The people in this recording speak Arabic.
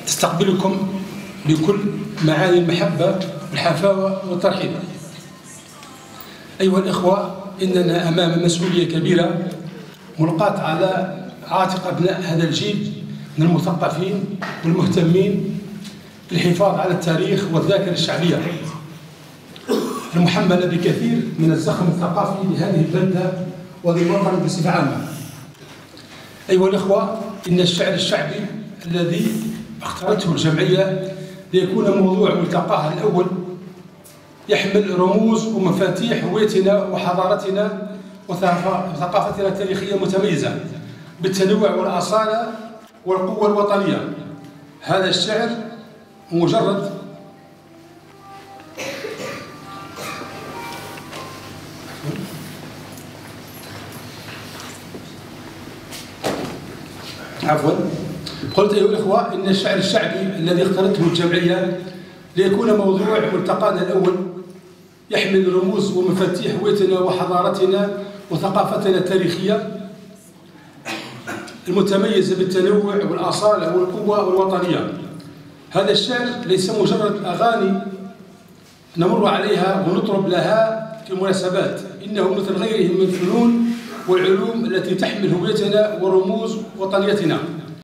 تستقبلكم بكل معاني المحبة والحفاوة والترحيب. أيها الإخوة، إننا أمام مسؤولية كبيرة ملقاة على عاتق أبناء هذا الجيل من المثقفين والمهتمين بالحفاظ على التاريخ والذاكرة الشعبية المحملة بكثير من الزخم الثقافي لهذه البلدة وللوطن بصفة عامة. أيها الإخوة، إن الشعر الشعبي الذي اختارته الجمعية ليكون موضوع ملتقاها الأول يحمل رموز ومفاتيح هويتنا وحضارتنا وثقافتنا التاريخية المتميزة بالتنوع والأصالة والقوة الوطنية. هذا الشعر مجرد قلت أيها الإخوة، إن الشعر الشعبي الذي اختارته الجمعية ليكون موضوع ملتقانا الأول يحمل رموز ومفاتيح هويتنا وحضارتنا وثقافتنا التاريخية المتميزة بالتنوع والأصالة والقوة الوطنية. هذا الشعر ليس مجرد أغاني نمر عليها ونطرب لها في مناسبات، إنه مثل غيره من الفنون والعلوم التي تحمل هويتنا ورموز وطنيتنا.